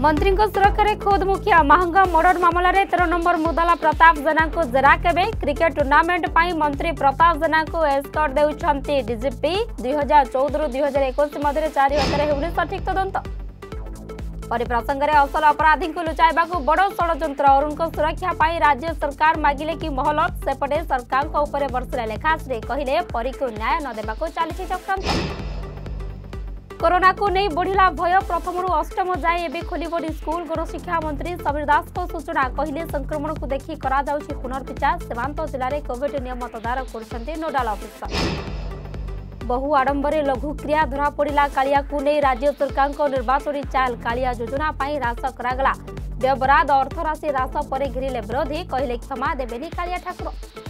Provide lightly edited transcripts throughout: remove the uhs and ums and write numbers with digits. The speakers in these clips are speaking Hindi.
मंत्री सुरक्षा रे खोद मुखिया महंगा मर्डर मामला रे 13 नंबर मुदाला प्रताप जेना को जेरा केबे क्रिकेट टूर्नामेंट पाई मंत्री प्रताप जेना को एस्कॉर्ट देउछंती डीजीपी 2014 रु 2021 मध्य 4 हप्तारे हेउनी सठिक तदंत परि प्रसंग रे असल अपराधी को लुचाइबा को बड़ षडयंत्र अरुण को सुरक्षा पाई राज्य सरकार मागिले कि महलत सेपटे सरकार को ऊपर वर्षा लेखाश्री कहिले परि को न्याय न देबा को चालिछि चक्रांत कोरोना को नहीं बढ़िला भय प्रथम रु अष्टम जाए एबे खोलिबोनी स्कूल गणशिक्षा मंत्री समीर दास को सूचना कहले संक्रमण को देखि करा जाउछि पुनर्विचार सीमांत जिले में कोविड नियम तदारक करछन्ते नोडाल ऑफिसर बहु आडंबरे लघु क्रिया धरा पड़िला कालिया को नहीं राज्य सरकार को निर्वाचनी चाल कालिया योजना पाई ह्रास करागला व्यवराध अर्थ राशि ह्रास पर घिरिले विरोधी कहले क्षमा देबेनी कालिया ठाकुर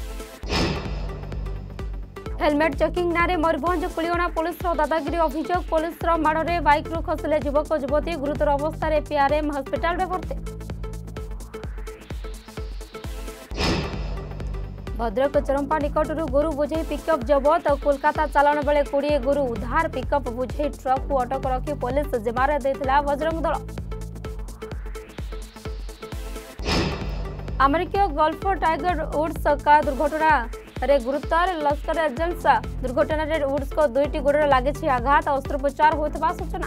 हेलमेट चेकिंग नारे मयूरभंज कुलियोना पुलिस दादागिरी अभियोग पुलिस माड़े बाइक रु खसिले युवक युवती गुरुतर अवस्था पीआरएम हस्पिटाल में भर्ती भद्रक चरंपा निकटर गोरु बुझे पिकअप जबत कोलकाता चालाण बेले 20 गोरु उद्धार पिकअप बुझे ट्रक को अटक रखी police जिम्मारे देथिला Bajrang Dal America golf tiger woods का दुर्घटना रे गुरुतर लश्कर एजेंट्स दुर्घटना रे वुड्स को दुईटी गोड़ लगी आघात अस्त्रोपचार होता सूचना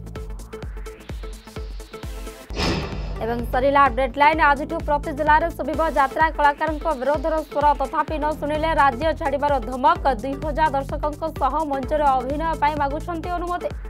एवं सरिला डेडलाइन आज प्रति जिले में सुबिब यात्रा कलाकार विरोधर स्वर तथापि न शुणिले राज्य छाड़बार धमक 2000 दर्शकों मंचर अभिनय मागुंट अनुमति।